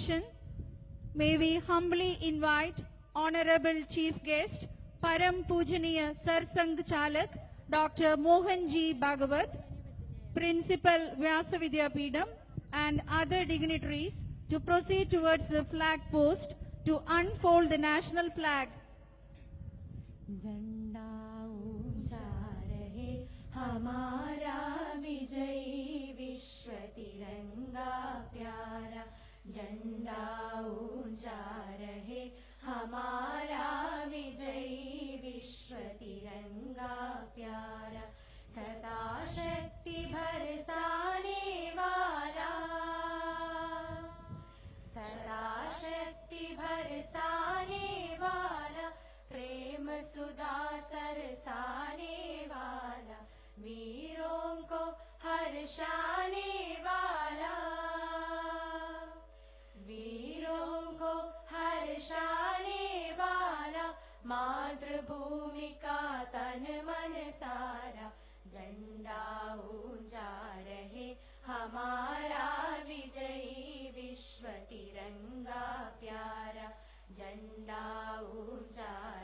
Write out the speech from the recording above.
occasion, may we humbly invite Honorable Chief Guest, Param Pujaniya Sar Sangh Chalak, Dr. Mohan G. Bhagavat, Principal Vyasa Vidyapeetham, and other dignitaries to proceed towards the flag post to unfold the national flag. झंडा ऊंचा रहे हमारा विजयी विश्व तिरंगा प्यारा, झंडा ऊंचा रहे हमारा विजयी विश्व तिरंगा प्यारा, सदा शक्ति बरसाने वाला, सदा शक्ति बरसाने वाला, प्रेम सुधा सरसाने वाला, वीरों को हर्षाने वाला, वीरों को हर्षाने वाला, मातृभूमि का तन मन सारा, झंडा ऊंचा रहे हमारा विजयी विश्व तिरंगा प्यारा, झंडा ऊंचा